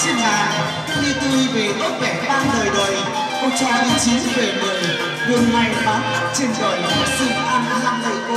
trên ngàn, tươi tươi về tốt vẻ ban đời đời. Cô cho đi 9 về 10, đường ngày bán tắt trên đời, sự an khang đầy cô.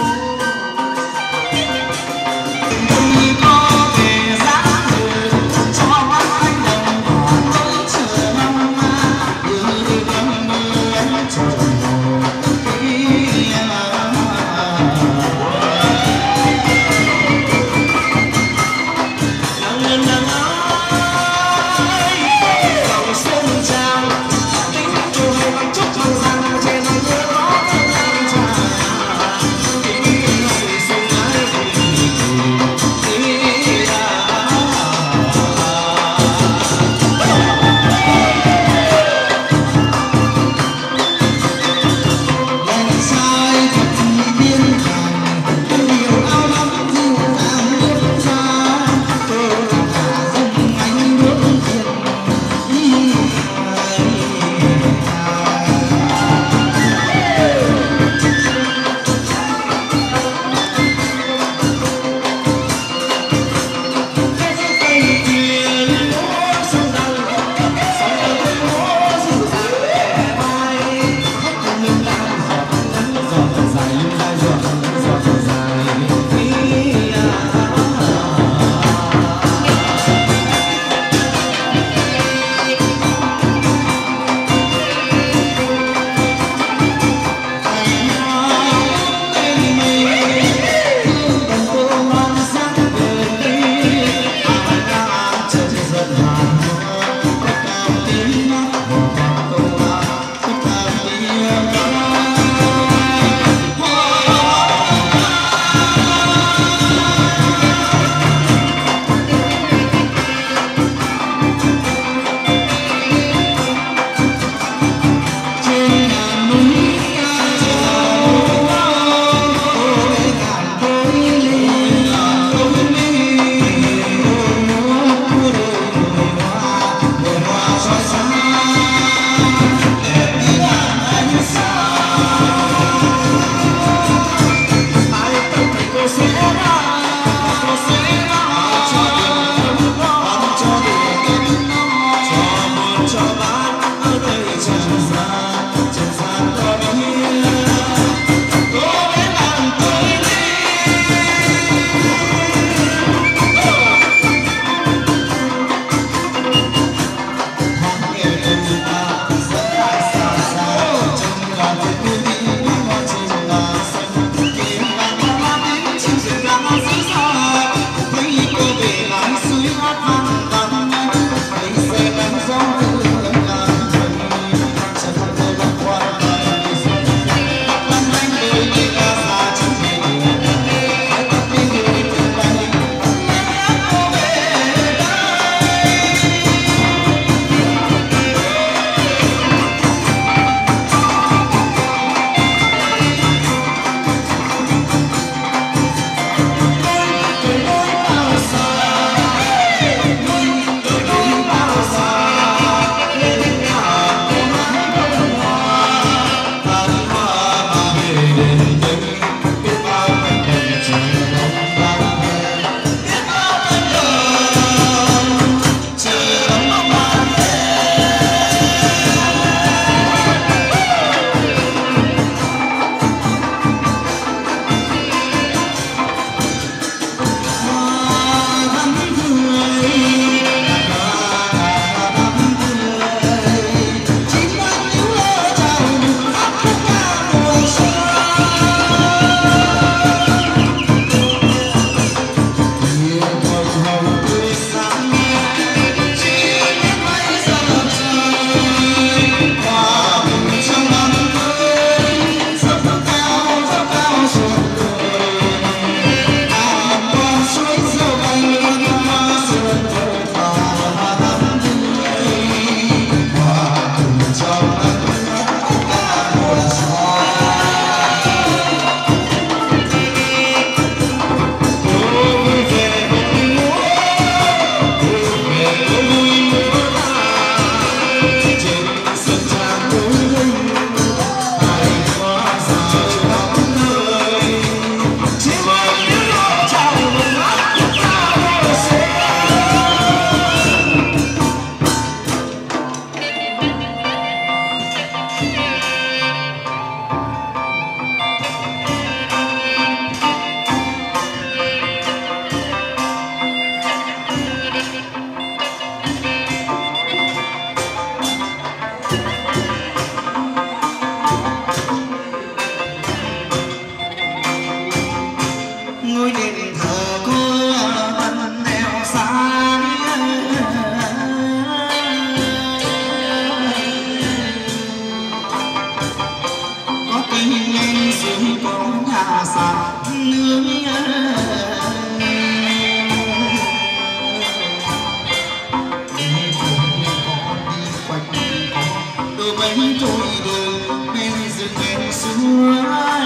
bánh trôi đường bên rừng bên suối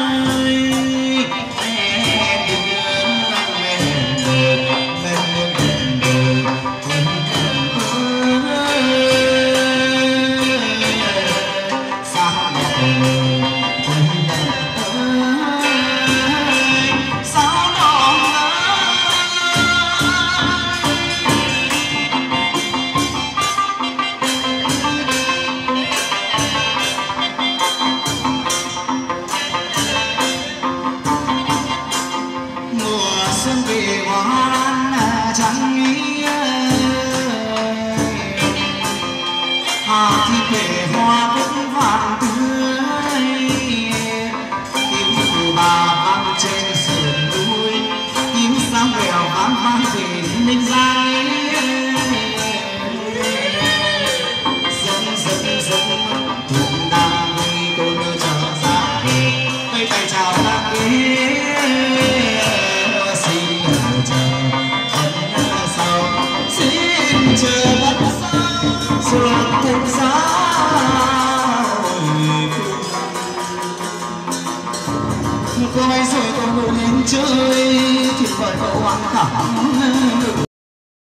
xuân về hoa trắng hà thì về hoa cũng vàng tươi tiếng của bà vang trên sườn núi tiếng sáng vèo vang vang về ninh giang dẫn dẫn dẫn thùng đang vui cô nơ trở ra về tay tay chào ta kế chờ bất sao rồi thành giá cô ấy rồi còn ngồi lên chơi thì phải cậu ăn thẳng